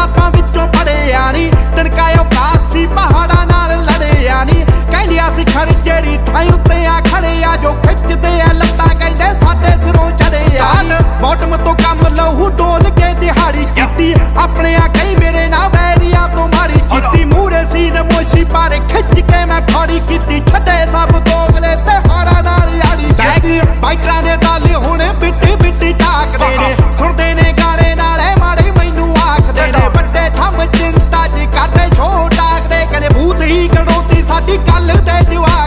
किताबां विचों पढ़िया नी, तिनका औकात सी पहाड़ां नाल लड़िया नी। कहंदियां सी खड़ जेड़ी थां